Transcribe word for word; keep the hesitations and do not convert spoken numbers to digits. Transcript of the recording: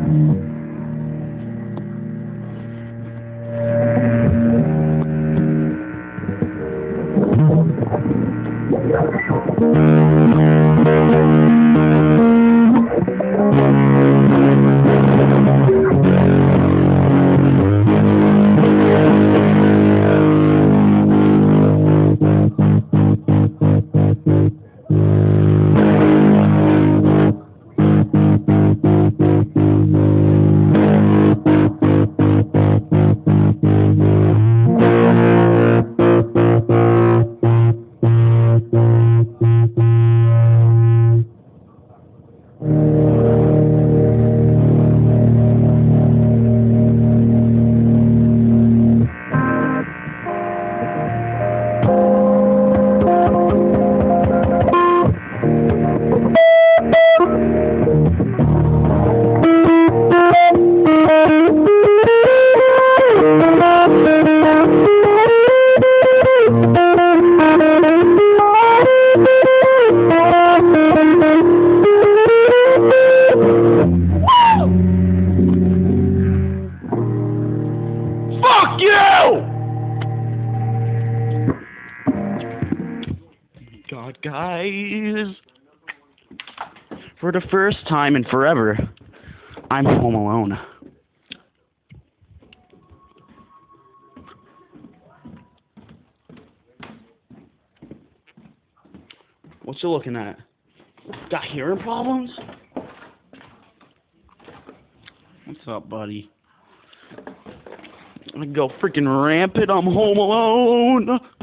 Fuck you! God, guys. For the first time in forever, I'm home alone. What you looking at? Got hearing problems? What's up, buddy? I'm gonna go freaking rampant. I'm home alone.